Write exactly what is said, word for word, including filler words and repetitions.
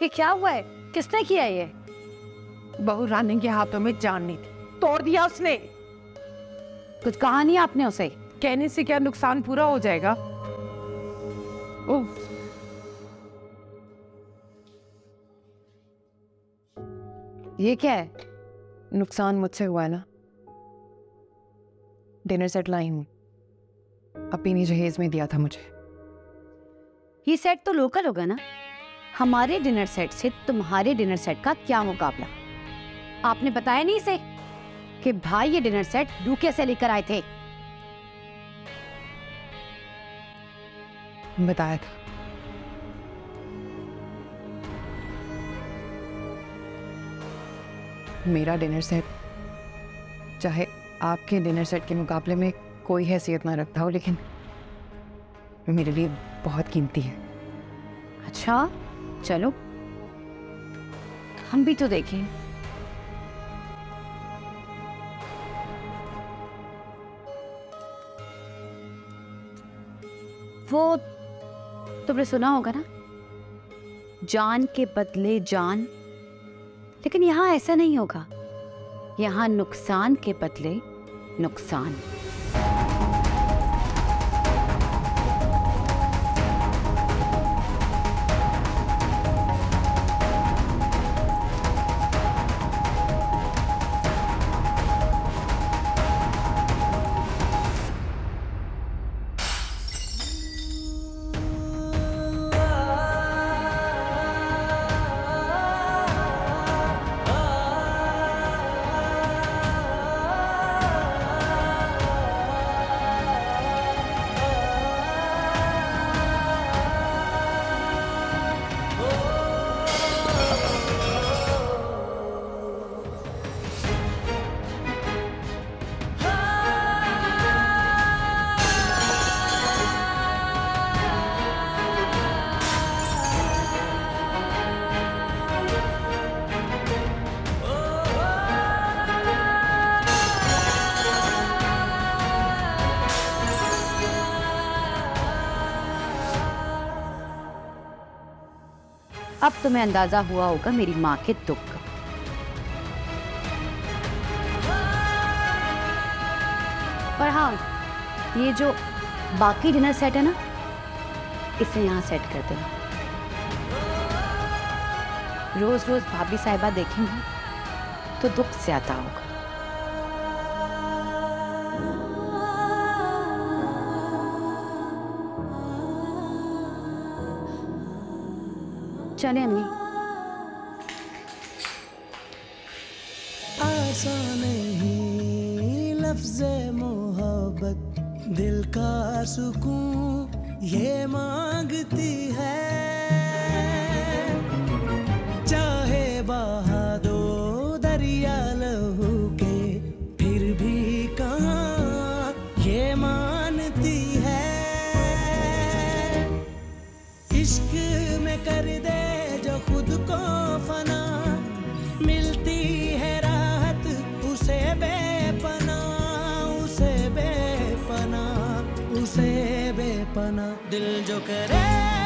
ये क्या हुआ है? किसने किया ये? बहू रानी के हाथों में जान नहीं थी, तोड़ दिया उसने। कुछ कहा नहीं आपने उसे? कहने से क्या नुकसान पूरा हो जाएगा? ओह, ये क्या है? नुकसान मुझसे हुआ है ना। डिनर सेट लाई हूँ, अपनी ने जहेज में दिया था मुझे। ये सेट तो लोकल होगा ना? हमारे डिनर सेट से तुम्हारे डिनर सेट का क्या मुकाबला? आपने बताया नहीं इसे कि भाई ये डिनर सेट यूके से लेकर आए थे? बताया था। मेरा डिनर सेट चाहे आपके डिनर सेट के मुकाबले में कोई हैसियत ना रखता हो, लेकिन मेरे लिए बहुत कीमती है। अच्छा चलो हम भी तो देखें। वो तुमने सुना होगा ना, जान के बदले जान। लेकिन यहां ऐसा नहीं होगा, यहां नुकसान के बदले नुकसान। अब तुम्हें अंदाजा हुआ होगा मेरी माँ के दुख का। और हाँ, ये जो बाकी डिनर सेट है ना, इसे यहाँ सेट कर देना। रोज रोज भाभी साहिबा देखेंगी तो दुख ज्यादा होगा। चले अम्मी। आसान नहीं लफ्ज़े मोहब्बत, दिल का सुकून ये मांगती है। चाहे बहा दो दरिया लहू के, फिर भी कहाँ ये मानती है। इश्क में कर दे जो खुद को फना, मिलती है राहत उसे बेपना, उसे बेपना, उसे बेपना। दिल जो करे